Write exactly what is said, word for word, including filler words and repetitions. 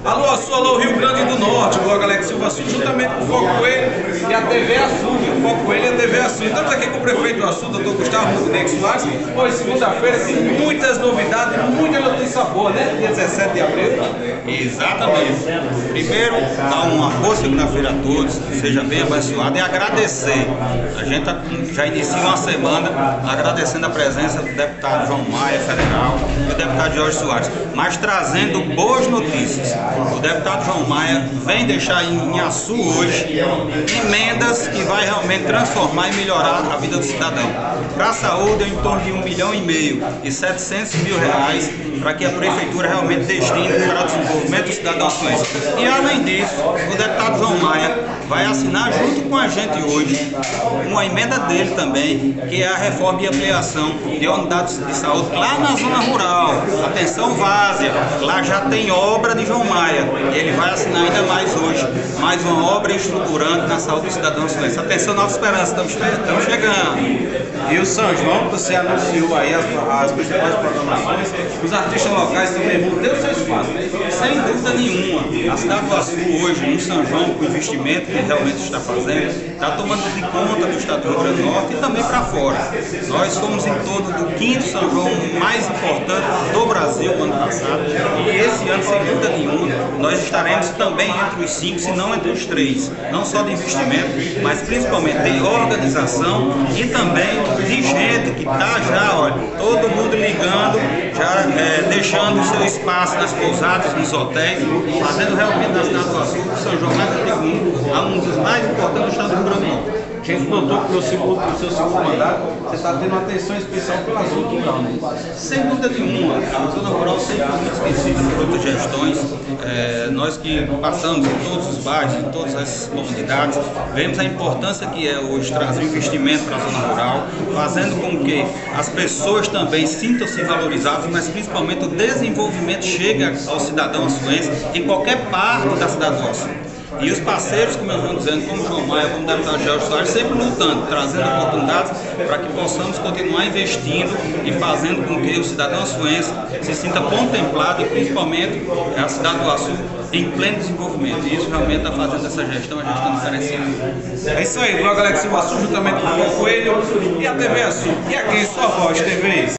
Alô, Açu, alô, Rio Grande do Norte, o blog Alex Silva Açu, juntamente com o Foco Coelho e a T V Açu, o Foco Coelho e a T V Açu. Estamos aqui com o prefeito do Açu, doutor Gustavo Montenegro Soares. Hoje, segunda-feira, tem muitas novidades, muita notícia boa, né? Dia dezessete de abril. Exatamente. Primeiro, dar uma boa segunda-feira a todos, seja bem abençoado e agradecer. A gente já inicia uma semana agradecendo a presença do deputado João Maia, federal, e o deputado Jorge Soares, mas trazendo boas notícias. O deputado João Maia vem deixar em Açu hoje emendas que vai realmente transformar e melhorar a vida do cidadão. Para a saúde, é em torno de um milhão e meio e setecentos mil reais para que a prefeitura realmente destine para o desenvolvimento do cidadão açuense. E além disso, o deputado João Maia vai assinar junto com a gente hoje uma emenda dele também, que é a reforma e ampliação de unidades de saúde lá na zona rural. Atenção, Várzea, lá já tem obra de João Maia, e ele vai assinar ainda mais hoje, mais uma obra estruturante na saúde do cidadão açuense. Atenção, Nova Esperança, estamos, estamos chegando. E o São João, você anunciou aí as, as principais programações, os artistas locais também vão ter o seu espaço. Sem dúvida nenhuma, a cidade do Açu hoje, no São João, com o investimento que realmente está fazendo, está tomando de conta do estado do Rio Grande do Norte e também para fora. Nós fomos em torno do quinto São João mais importante do Brasil no ano passado, e esse ano, sem dúvida nenhuma, nós estaremos também entre os cinco, se não entre os três, não só de investimento, mas principalmente de organização e também de gente que está já, olha, todo mundo ligando, já é, deixando o seu espaço nas pousadas, nos hotéis, fazendo realmente da cidade do Açu, o São João mais antigo, a um dos mais importantes do estado do Rio Grande do Norte. A gente notou que no seu, no seu segundo mandato você está tendo uma atenção especial pela zona rural, né? Sem dúvida nenhuma, a zona rural sempre foi muito esquecida por outras gestões. É, nós que passamos em todos os bairros, em todas as comunidades, vemos a importância que é hoje trazer investimento para a zona rural, fazendo com que as pessoas também sintam-se valorizadas, mas principalmente o desenvolvimento chegue ao cidadão açuense em qualquer parte da cidade do Açu. E os parceiros, como eu venho dizendo, como João Maia, como o deputado Jorge Soares, sempre lutando, trazendo oportunidades para que possamos continuar investindo e fazendo com que o cidadão açuense se sinta contemplado e principalmente a cidade do Açu em pleno desenvolvimento. E isso realmente está fazendo essa gestão, a gestão diferenciada. É isso aí, o blog Alex Silva Açu, juntamente com o Foco Coelho e a T V Açu. E aqui, sua voz, T V.